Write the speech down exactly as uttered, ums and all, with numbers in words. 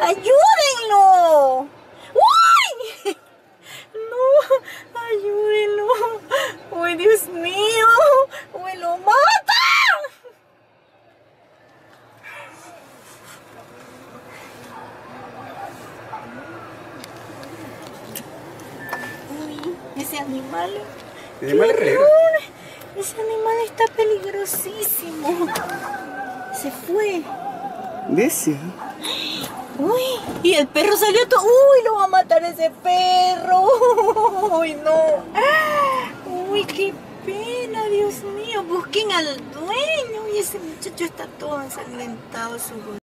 ¡Ayúdenlo! ¡Uy! No, ayúdenlo. ¡Uy, Dios mío! ¡Uy, lo mata! Uy, ese animal. ¿Ese animal es peligroso? Ese animal está peligrosísimo. Se fue. Dice. Uy, y el perro salió todo. Uy, lo va a matar ese perro. Uy, no. Uy, qué pena, Dios mío. Busquen al dueño. Y ese muchacho está todo ensangrentado. Su